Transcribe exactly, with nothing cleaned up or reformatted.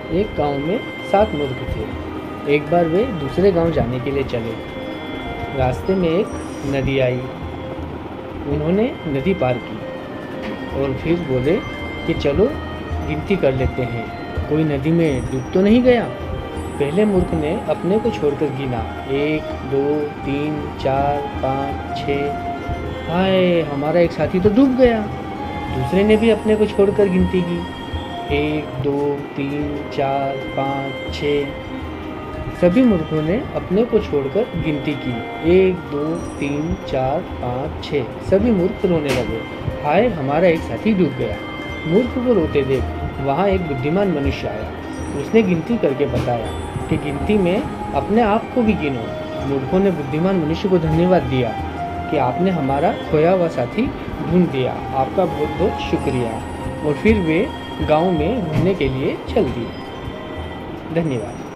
एक गांव में सात मूर्ख थे। एक बार वे दूसरे गांव जाने के लिए चले। रास्ते में एक नदी आई। उन्होंने नदी पार की और फिर बोले कि चलो गिनती कर लेते हैं, कोई नदी में डूब तो नहीं गया। पहले मूर्ख ने अपने को छोड़कर गिना, एक दो तीन चार पाँच छः। हाय, हमारा एक साथी तो डूब गया। दूसरे ने भी अपने को छोड़कर गिनती की, एक दो तीन चार पाँच छः। सभी मूर्खों ने अपने को छोड़कर गिनती की, एक दो तीन चार पाँच छः। सभी मूर्ख रोने लगे, हाय, हमारा एक साथी डूब गया। मूर्ख को रोते देख वहाँ एक बुद्धिमान मनुष्य आया। उसने गिनती करके बताया कि गिनती में अपने आप को भी गिनो। मूर्खों ने बुद्धिमान मनुष्य को धन्यवाद दिया कि आपने हमारा खोया हुआ साथी ढूंढ दिया, आपका बहुत बहुत शुक्रिया। और फिर वे गांव में घूमने के लिए चल दिए। धन्यवाद।